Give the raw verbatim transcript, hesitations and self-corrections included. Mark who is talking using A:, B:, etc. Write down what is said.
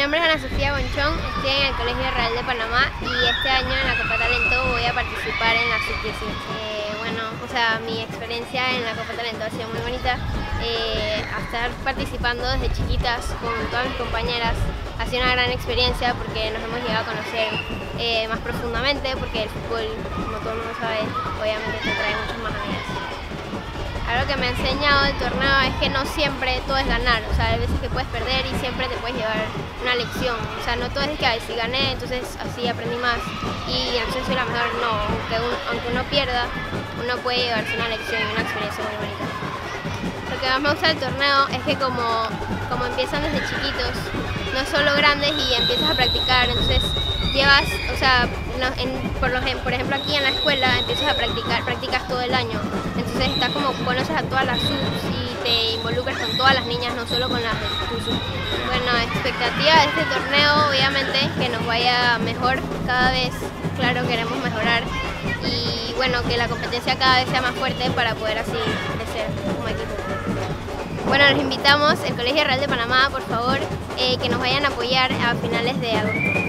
A: nombre es Ana Sofía Bonchón, estoy en el Colegio Real de Panamá y este año en la Copa Talento voy a participar en la sub dieciocho. Eh, bueno, o sea, mi experiencia en la Copa Talento ha sido muy bonita. Eh, a estar participando desde chiquitas con todas mis compañeras ha sido una gran experiencia porque nos hemos llegado a conocer eh, más profundamente, porque el fútbol, como todo el mundo sabe, obviamente te trae muchas más amigas. Algo que me ha enseñado el torneo es que no siempre todo es ganar, o sea, hay veces que puedes perder y siempre te puedes llevar una lección, o sea, no todo es que ay, si gané, entonces así aprendí más y entonces soy la mejor, no, aunque uno, aunque uno pierda, uno puede llevarse una lección y una experiencia muy bonita. Lo que más me gusta del torneo es que como, como empiezan desde chiquitos, no solo grandes y empiezas a practicar, entonces llevas, o sea, en, por, los, por ejemplo aquí en la escuela empiezas a practicar, practicas todo el año, entonces estás como, conoces a todas las subs y te involucras con todas las niñas, no solo con las de tu sub. Bueno, expectativa de este torneo, obviamente, que nos vaya mejor cada vez, claro, queremos mejorar y bueno, que la competencia cada vez sea más fuerte para poder así crecer como equipo. Bueno, los invitamos, el Colegio Real de Panamá, por favor, eh, que nos vayan a apoyar a finales de agosto.